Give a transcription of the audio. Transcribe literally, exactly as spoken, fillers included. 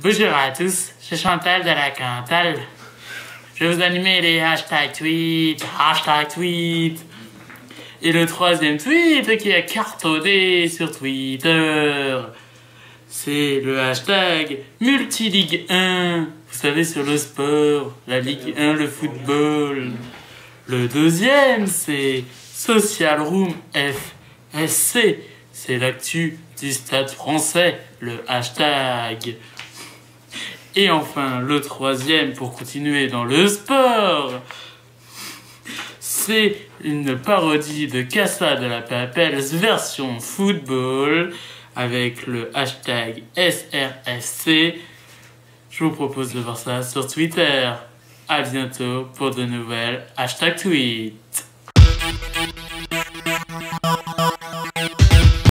Bonjour à tous, c'est Chantal de la Cantal. Je vais vous animer les hashtags tweets, hashtag tweet. Et le troisième tweet qui est cartonné sur Twitter, c'est le hashtag Multiligue un. Vous savez, sur le sport, la Ligue un, le football. Le deuxième, c'est Social Room F S C. C'est l'actu du stade français, le hashtag. Et enfin, le troisième, pour continuer dans le sport, c'est une parodie de Casa de la Papels version football avec le hashtag S R F C. Je vous propose de voir ça sur Twitter. À bientôt pour de nouvelles hashtag tweets.